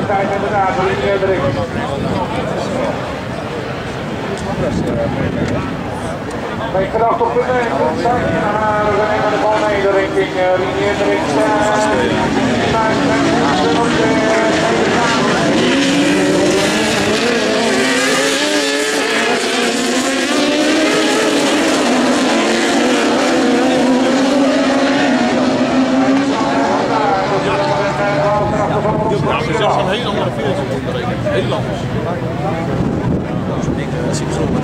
tijd inderdaad, de linie erin. Week gedacht op de zijn. We nemen de bal mee richting linie erin. Ja, het is zelfs een heel andere veertje berekend. Heel anders. Dat zie ik zo.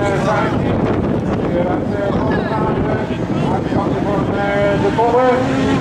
De